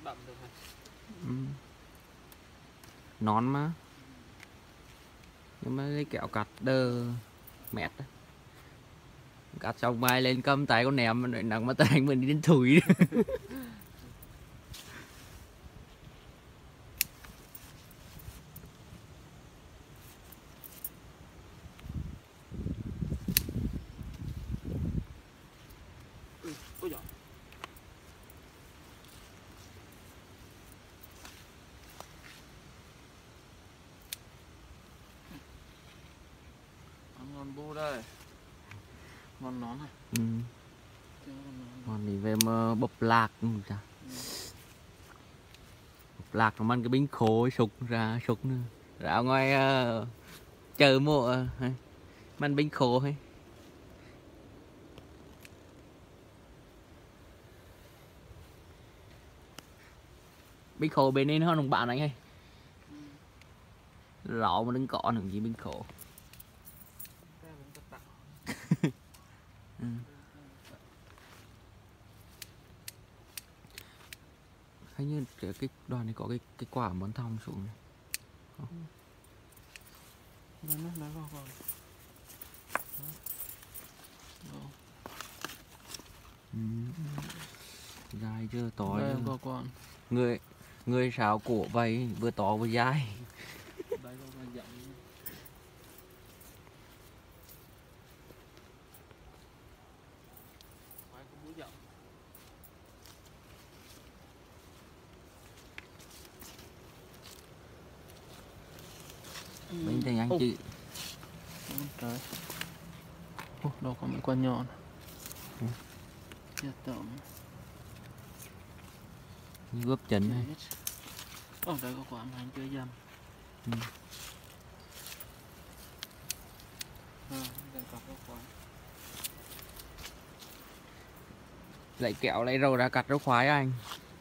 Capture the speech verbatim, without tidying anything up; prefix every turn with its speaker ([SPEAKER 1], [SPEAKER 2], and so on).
[SPEAKER 1] bậm được hả?
[SPEAKER 2] Ừ. Nón mà. Nhưng mà cái kẹo cắt đơ mệt đó. Cắt xong mai lên cầm tay con ném nặng mà tay mình đi đến thủi.
[SPEAKER 1] Ừ, ôi giời. Ngon bu đây. Ngon nón à?
[SPEAKER 2] Ừ. Còn thì về mà bập lạc chả.
[SPEAKER 1] Ừ.
[SPEAKER 2] Bập lạc nó mang cái bánh khô sục ra sục nữa. Ra ngoài uh, chờ mua uh, mang bánh khô hay. Bánh khô bên đây nó hơn bạn anh hay.
[SPEAKER 1] Ừ.
[SPEAKER 2] Lọ mà đừng có được gì bánh khô. Ừ. Thấy như cái, cái đoàn này có cái cái quả món thong xuống này.
[SPEAKER 1] Ừ. Nó nó vào vào.
[SPEAKER 2] Ừ. Dài chưa to
[SPEAKER 1] Đây
[SPEAKER 2] chứ.
[SPEAKER 1] có con.
[SPEAKER 2] Người người sao cổ vậy vừa to vừa dài.
[SPEAKER 1] Đây có con dặm. Phải có búa dặm.
[SPEAKER 2] Bên đây anh chị.
[SPEAKER 1] Trời. Ô, đâu có mấy con nhọn.
[SPEAKER 2] Ừ.
[SPEAKER 1] Chết tởm.
[SPEAKER 2] Gớp chân này.
[SPEAKER 1] Ồ, đây có quả mà anh chưa dầm.
[SPEAKER 2] Ừ.
[SPEAKER 1] À, đây có quả.
[SPEAKER 2] Lại kẹo lấy rau ra cắt rau khoái anh.